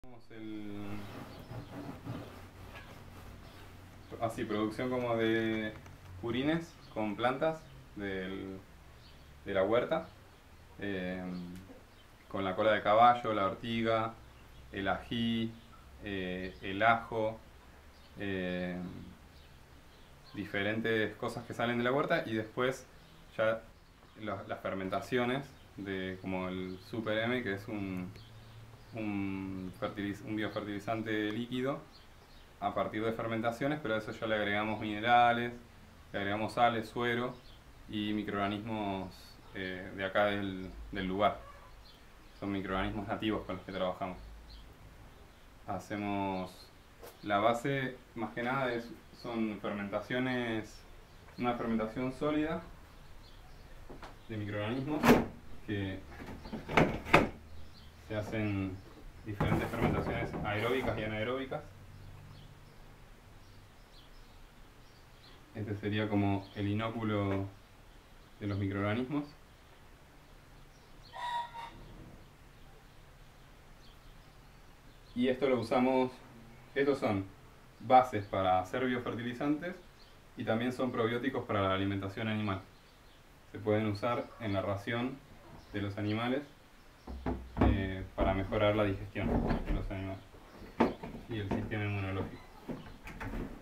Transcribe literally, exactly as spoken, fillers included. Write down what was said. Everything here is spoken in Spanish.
El... Así, producción como de purines con plantas del, de la huerta, eh, con la cola de caballo, la ortiga, el ají, eh, el ajo, eh, diferentes cosas que salen de la huerta, y después ya la- las fermentaciones de como el Super M, que es un, un, fertiliz- un biofertilizante líquido a partir de fermentaciones, pero a eso ya le agregamos minerales, le agregamos sales, suero y microorganismos eh, de acá del, del lugar. Son microorganismos nativos con los que trabajamos. Hacemos la base, más que nada, es, son fermentaciones, una fermentación sólida de microorganismos que se hacen diferentes fermentaciones aeróbicas y anaeróbicas. Este sería como el inóculo de los microorganismos. Y esto lo usamos, estos son bases para hacer biofertilizantes y también son probióticos para la alimentación animal. Se pueden usar en la ración de los animales eh, para mejorar la digestión de los animales y el sistema inmunológico.